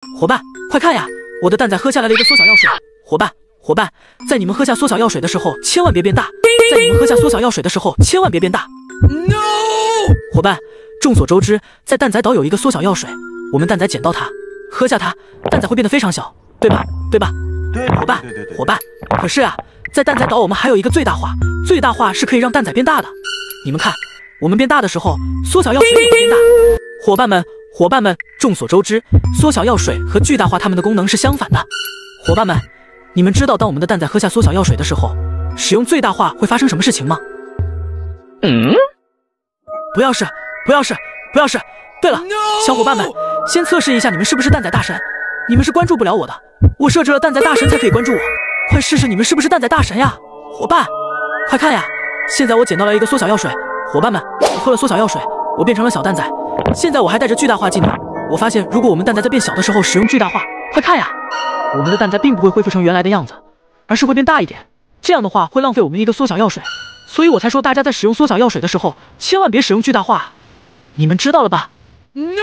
伙伴，快看呀，我的蛋仔喝下来了一个缩小药水。伙伴，在你们喝下缩小药水的时候，千万别变大。在你们喝下缩小药水的时候，千万别变大。No！ 伙伴，众所周知，在蛋仔岛有一个缩小药水，我们蛋仔捡到它，喝下它，蛋仔会变得非常小，对吧？对，伙伴。可是啊，在蛋仔岛我们还有一个最大化，最大化是可以让蛋仔变大的。你们看，我们变大的时候，缩小药水也会变大。伙伴们，众所周知，缩小药水和巨大化它们的功能是相反的。伙伴们，你们知道当我们的蛋仔喝下缩小药水的时候，使用最大化会发生什么事情吗？不要试。对了，小伙伴们，先测试一下你们是不是蛋仔大神。你们是关注不了我的，我设置了蛋仔大神才可以关注我。快试试你们是不是蛋仔大神呀，伙伴！快看呀，现在我捡到了一个缩小药水。伙伴们，我喝了缩小药水，我变成了小蛋仔。现在我还带着巨大化技能。我发现，如果我们蛋仔在变小的时候使用巨大化，快看呀，我们的蛋仔并不会恢复成原来的样子，而是会变大一点。这样的话会浪费我们一个缩小药水，所以我才说大家在使用缩小药水的时候，千万别使用巨大化。你们知道了吧？ No！